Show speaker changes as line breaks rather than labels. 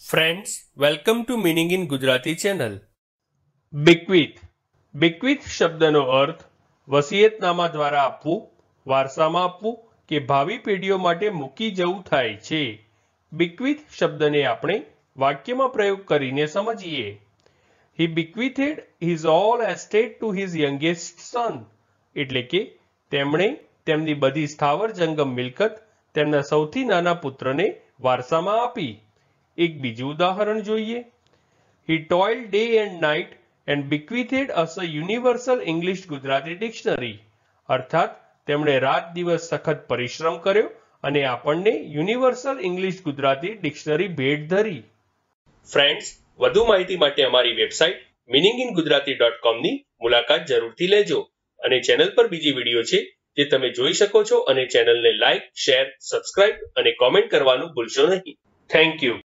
Friends, welcome to Meaning in Gujarati channel. Bequeath શબ્દનો અર્થ વસિયતનામા દ્વારા આપવું, વારસામાં આપવું કે ભાવિ પેઢીઓ માટે મૂકી જવું થાય છે. bequeath શબ્દને આપણે વાક્યમાં પ્રયોગ કરીને સમજીએ. He bequeathed his all estate to his youngest son. એટલે કે તેમણે તેમની બધી સ્થાવર જંગમ મિલકત તેમના સૌથી નાના પુત્રને વારસામાં આપી. એક બીજું ઉદાહરણ જોઈએ. He toiled day and night and bequeathed us a universal English Gujarati dictionary. અર્થાત તેમણે રાત દિવસ સખત પરિશ્રમ કર્યો અને આપણને યુનિવર્સલ ઇંગ્લિશ ગુજરાતી ડિક્શનરી ભેટ ધરી. ફ્રેન્ડ્સ, વધુ માહિતી માટે અમારી વેબસાઇટ meaninginggujarati.com ની મુલાકાત જરૂરથી લેજો અને ચેનલ પર બીજી વિડીયો છે જે તમે જોઈ શકો છો અને ચેનલને લાઇક, શેર, સબસ્ક્રાઇબ અને કોમેન્ટ કરવાનું ભૂલશો નહીં. Thank you.